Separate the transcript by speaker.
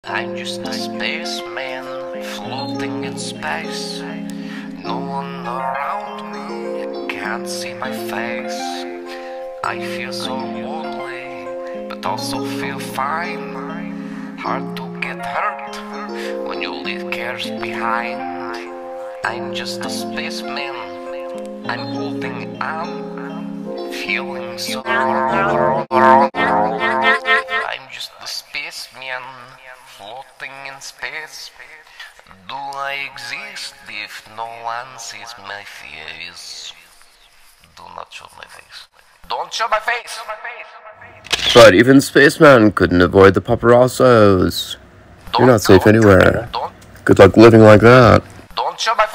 Speaker 1: I'm just a spaceman floating in space. No one around me can't see my face. I feel so lonely, but also feel fine. Hard to get hurt when you leave cares behind. I'm just a spaceman, I'm holding on, feeling so wrong. I'm just a spaceman, floating in space. Do I exist if no one sees my face? Do not show my face. Don't show my face!
Speaker 2: But even Spaceman couldn't avoid the paparazzo's. You're not safe anywhere. Good luck living like that.
Speaker 1: Don't show my face!